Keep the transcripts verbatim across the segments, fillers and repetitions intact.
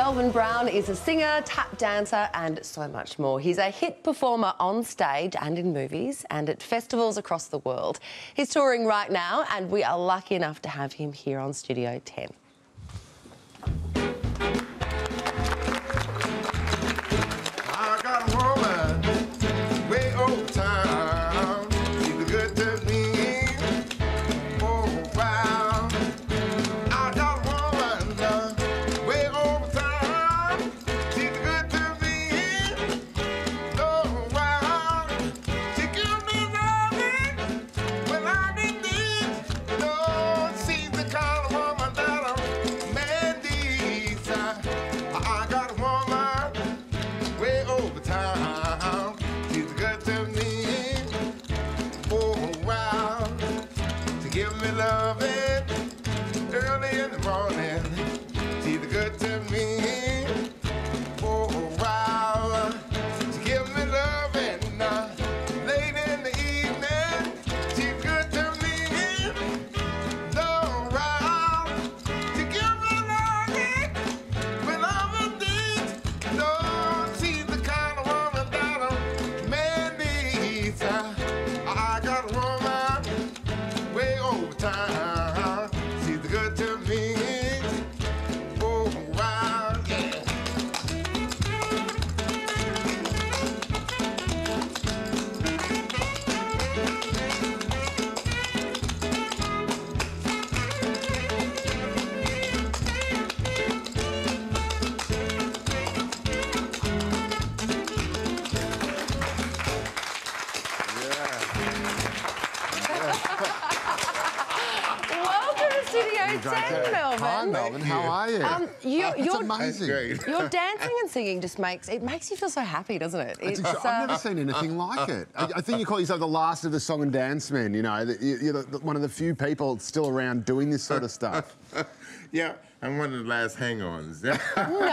Melvin Brown is a singer, tap dancer and so much more. He's a hit performer on stage and in movies and at festivals across the world. He's touring right now and we are lucky enough to have him here on Studio ten. I got a woman way over town. She's good to me. Oh, wow. I got a woman uh, way over town. She's good to me. Oh, wow. She gives me loving when I'm in need. No, she's the kind of woman that a man needs. I got a woman way over town. She's good to me. Oh, wow. She give me loving early in the morning. She's good to me. Oh, wow. She give me loving uh, late in the evening. She's good to me. Oh, wow. She give me loving when I'm in need. No, she's the kind of woman that a man needs. I got a woman way over town. She's good to me. Oh, wow, yeah. Welcome to Studio ten, Melvin. Hi, Melvin. How are you? Um, you, It's your, amazing. Great. your dancing and singing just makes it makes you feel so happy, doesn't it? It's It's, ex- I've uh, never seen anything like it. I, I think you call yourself the last of the song and dance men, you know. that you- You're the, the- one of the few people still around doing this sort of stuff. Yeah, I'm one of the last hang-ons. No.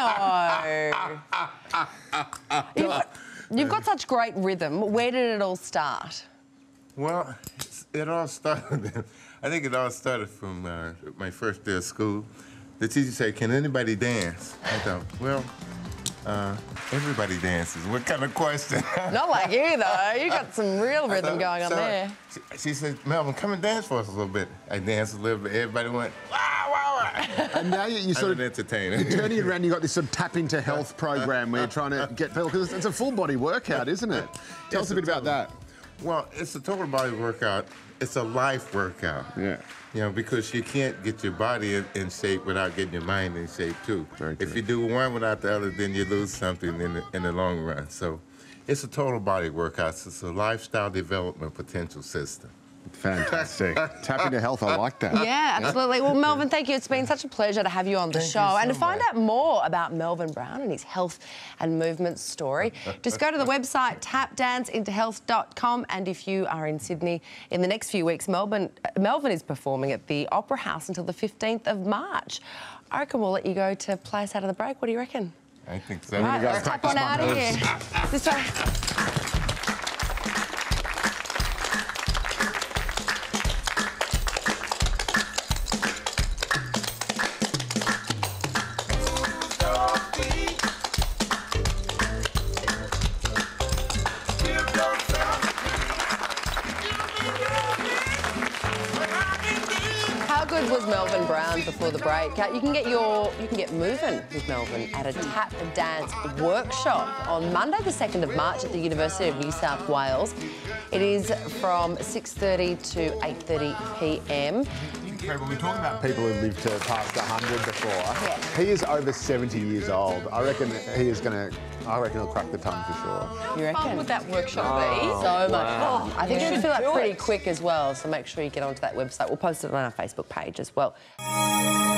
you've, you've got such great rhythm. Where did it all start? Well, it's- it all started, I think it all started from uh, my first day of school. The teacher said, can anybody dance? I thought, well, uh, everybody dances. What kind of question? Not like you, though. You got some real I rhythm thought, going on so there. She, she said, Melvin, come and dance for us a little bit. I danced a little bit. Everybody went, wow, wow, wow. And now you, you I'm sort an of... entertainer. You're turning it around, you've got this sort of tap into health program where you're trying to get people... Because it's a full-body workout, isn't it? Tell us a bit about that. Well, it's a total body workout. It's a life workout. Yeah. You know, because you can't get your body in, in shape without getting your mind in shape, too. Very If true. you do one without the other, then you lose something in the, in the long run. So it's a total body workout. It's a lifestyle development potential system. Fantastic. Tap into health, I like that. Yeah, absolutely. Well, Melvin, thank you. It's been such a pleasure to have you on the Thank show. you so and to find much. out more about Melvin Brown and his health and movement story, just go to the website tap dance into health dot com. And if you are in Sydney in the next few weeks, Melbourne, uh, Melvin is performing at the Opera House until the fifteenth of March. I reckon we'll let you go to play us out of the break. What do you reckon? I think so. Right, go let's tap practice on my out of moves. here. This way. How good was Melvin Brown before the break? Uh, You can get your you can get moving with Melvin at a tap dance workshop on Monday, the second of March, at the University of New South Wales. It is from six thirty to eight thirty p m. Incredible. We're talking about people who lived to past one hundred before. Yeah. He is over seventy years old. I reckon he is going to, I reckon he'll crack the ton for sure. You reckon? Fun would that workshop be? So much. Oh, I think We you can should fill out do pretty it. quick as well, so make sure you get onto that website. We'll post it on our Facebook page as well.